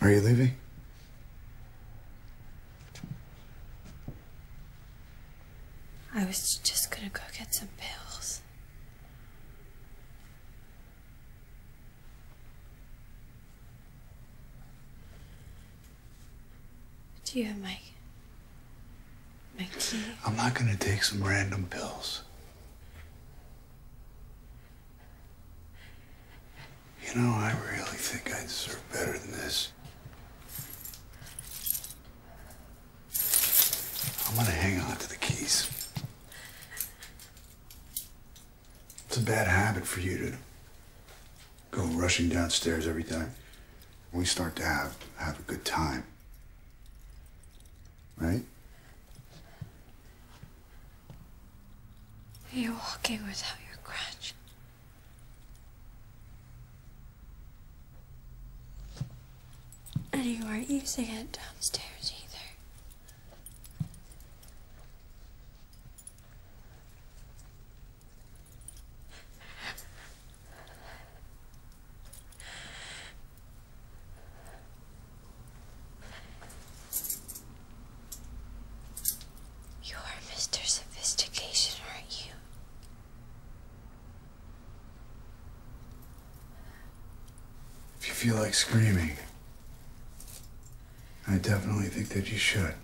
Are you leaving? I was just gonna go get some pills. Do you have my key? I'm not gonna take some random pills. You know, I really think I deserve better than this. I'm gonna hang on to the keys. It's a bad habit for you to go rushing downstairs every time we start to have a good time. Right? You're walking without your crutch. And you weren't using it downstairs either. You're Mr. Sophistication, aren't you? If you feel like screaming, I definitely think that you should.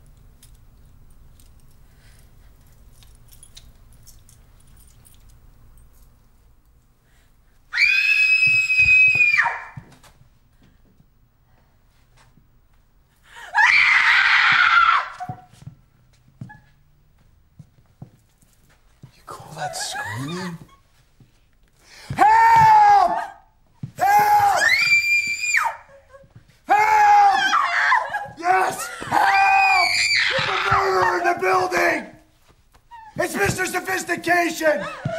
You call that screaming? Help! Help! Help! Yes! Help! There's a murderer in the building! It's Mr. Sophistication!